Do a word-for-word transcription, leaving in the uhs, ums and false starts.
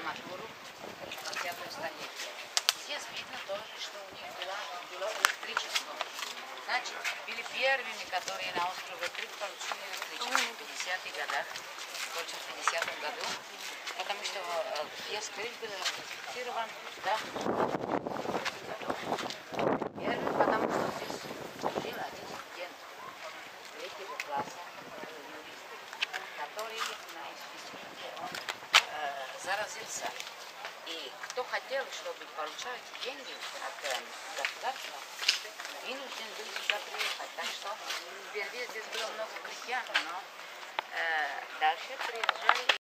грамматуру двадцатого столетия. Здесь видно тоже, что у них было, было электричество. Значит, были первыми, которые на острове Крит получили электричество в пятидесятых годах, точно в пятидесятом году, потому что Пес Крит был электрифицирован, да, первый, потому что здесь жил один студент третьего класса, юрист, который на институте он э, заразился. И кто хотел, чтобы получать деньги от э, государства, вынужден был сюда приехать. Так что впервые здесь было много крестьян, но э, дальше приезжали.